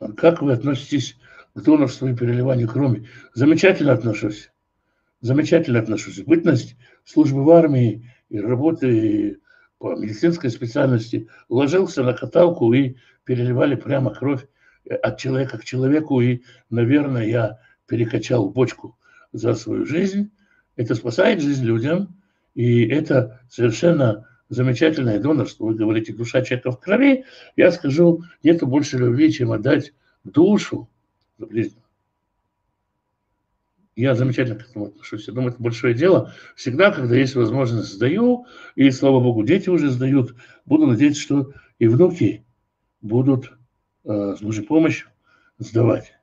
Как вы относитесь к донорству и переливанию крови? Замечательно отношусь. Замечательно отношусь. Бытность службы в армии и работы по медицинской специальности ложился на каталку и переливали прямо кровь от человека к человеку. И, наверное, я перекачал бочку за свою жизнь. Это спасает жизнь людям. И это совершенно замечательное донорство. Вы говорите, душа человека в крови. Я скажу, нету больше любви, чем отдать душу за ближнего. Я замечательно к этому отношусь. Я думаю, это большое дело. Всегда, когда есть возможность, сдаю. И, слава богу, дети уже сдают. Буду надеяться, что и внуки будут с Божьей помощью сдавать.